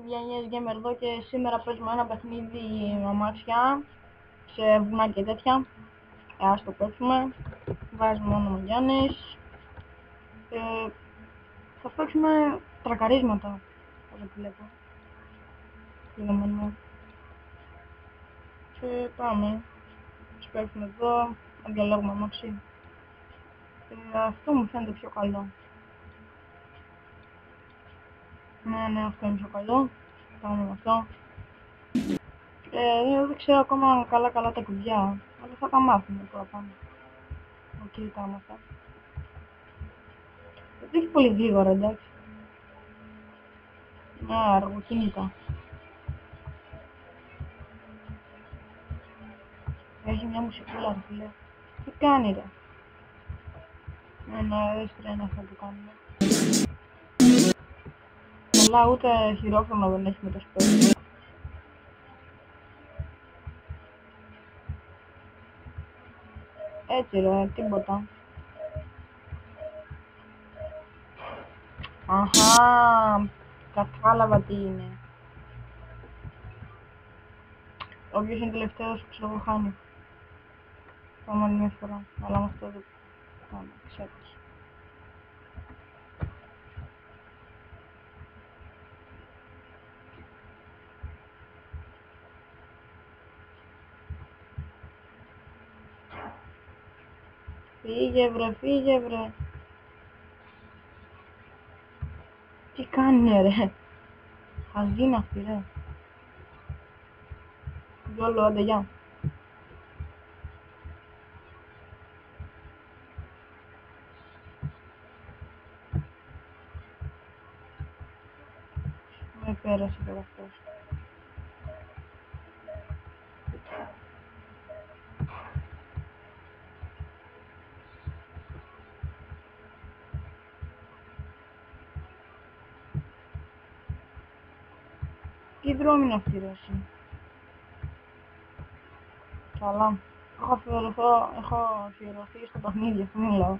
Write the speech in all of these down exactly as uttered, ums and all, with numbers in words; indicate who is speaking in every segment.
Speaker 1: παιδιά, Yes Gamer εδώ και σήμερα παίζουμε ένα παιχνίδι αμάξια σε βουνά και τέτοια. Ε, ας το παίξουμε. Βάζουμε όνομα Γιάννης. Ε, θα παίξουμε τρακαρίσματα, όσο βλέπω. Λεγόμενο. Και πάμε. Ας παίξουμε εδώ, να διαλέγουμε αμάξι. Ε, αυτό μου φαίνεται πιο καλό. Ναι, ναι, αυτό είναι πιο καλό. Πάμε με αυτό. Ε, δεν ξέρω ακόμα καλά καλά τα κουμπιά, αλλά θα τα μάθουμε τώρα πάνω. Εκεί τα μάθα. Δεν έχει πολύ γρήγορα, εντάξει. Α, αργοκίνητα. Έχει μια μουσικούλα, ρε φίλε. Τι κάνει, ρε. Ναι, ναι, έσπρα είναι αυτό που κάνουμε. Καλά, ούτε χειρόφωνο δεν έχει με το σπίτι. Έτσι, ρε, τίποτα. Αχα, κατάλαβα τι είναι. Όποιος είναι τελευταίος, ξέρω εγώ, χάνει. Πάμε άλλη μια φορά, αλλά με αυτό δεν πάμε, ξέρεις. Φύγε βρε, φύγε βρε. Τι κάνει ρε. Χαζή είναι αυτή ρε. Γιόλο, άντε γεια. Με πέρασε τώρα αυτός. Τι δρόμη είναι αυτή ρε εσύ. Καλά. Έχω αφιερωθεί, έχω αφιερωθεί στο παιχνίδι, αυτό μιλάω.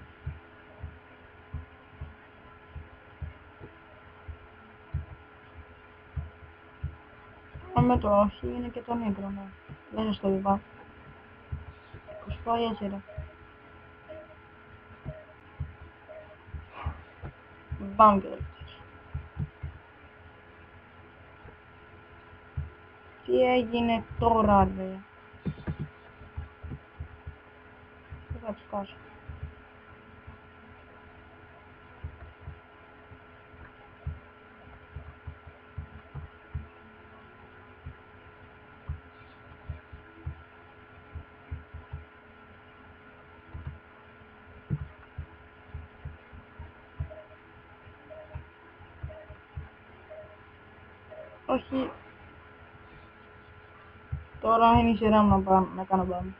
Speaker 1: Με το όχι είναι και το νίκρο, ναι. Δεν είναι στο διπά. είκοσι πάει έτσι ρε. Μπαμ και δελτίες. Τι έγινε τώρα ρε. Δεν θα τους κάσω. Όχι. Τώρα είναι η σειρά μου να, πάμε, να κάνω μπαμ.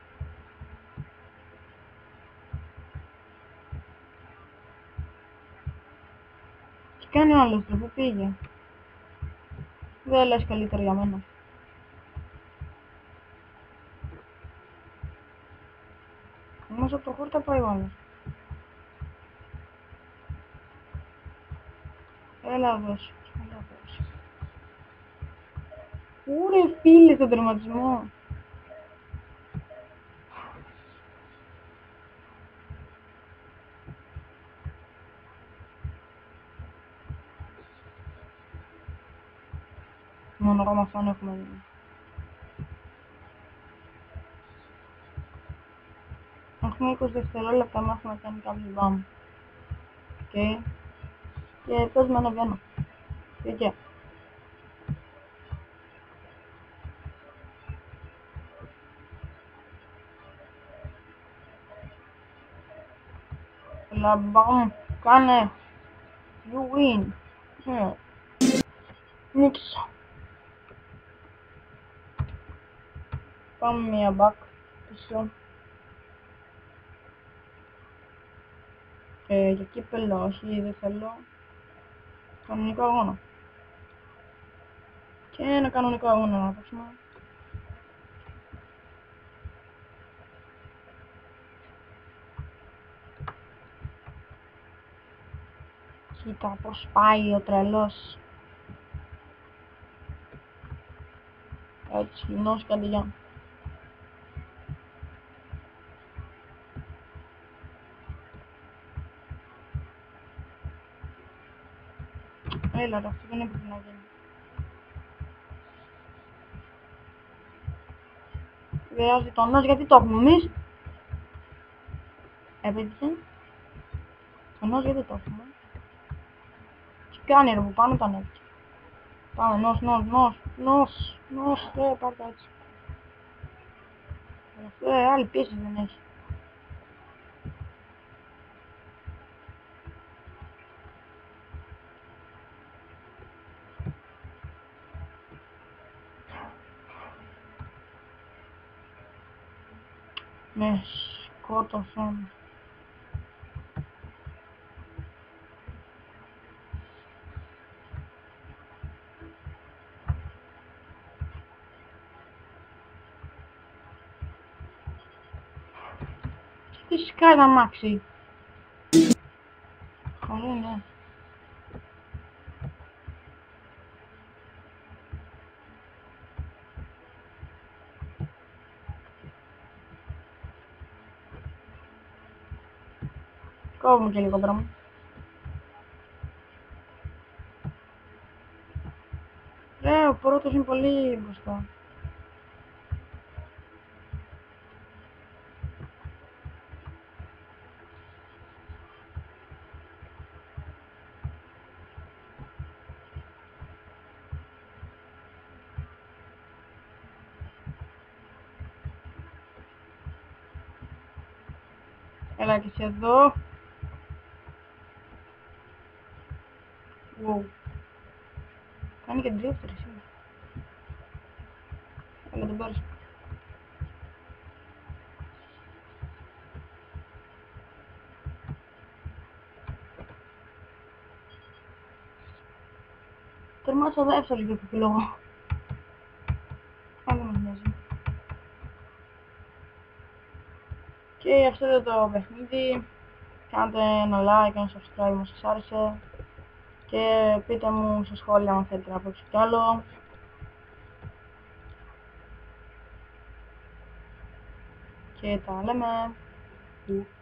Speaker 1: Τι κάνει ο άλλος ρε, πού πήγε. Δεν λες καλύτερα για μένα. Όμως από το χόρτα πάει ο άλλος. Έλα δώσου. Έλα δώσου. Ού ρε φίλε στον τερματισμό. Μόνο εγώ με αυτόν έχουμε δει. Έχουμε είκοσι δευτερόλεπτα να έχουμε κάνει κάποιο μπαμ. Οκ. Okay. Και πες με ανεβαίνω. Πήγε. Έλα μπαμ. Κάνε. You win. Yeah. Νίκησα. Πάμε μία back. Πίσω. Ε, για κύπελλο όχι, δεν θέλω. Κανονικό αγώνα. Και ένα κανονικό αγώνα να παίξουμε. Κοίτα πως πάει ο τρελός. έτσι, λιμνός και αντιγιά. Έλα ρε, αυτό δεν έπρεπε να γίνει. Βγάζει το νος, γιατί το έχουμε εμείς. Επέτυχε. Το νος γιατί το έχουμε. Τι κάνει ρε που πάνω τα ανέβηκε. Πάμε, νος, νος, νος, νος, νος, ε, πάρ' το έτσι. Ε, άλλη πίεση δεν έχει. Με σκότωσαν. Τι σκάει τα αμάξι. Καλό είναι. Κόβουμε και λίγο πράγμα. Ρε, ο πρώτος είναι πολύ μπροστά. Έλα και εσύ εδώ. Wow. Κάνει και δεύτερη σήμερα. Έλα τον πάρεις. Τερμάτισα δεύτερος για κάποιο λόγο. Αν δεν μας νοιάζει. Και αυτό ήταν το παιχνίδι. Κάντε ένα like, ένα subscribe αν σας άρεσε. Και πείτε μου στα σχόλια αν θέλετε να παίξω κι άλλο. Και τα λέμε.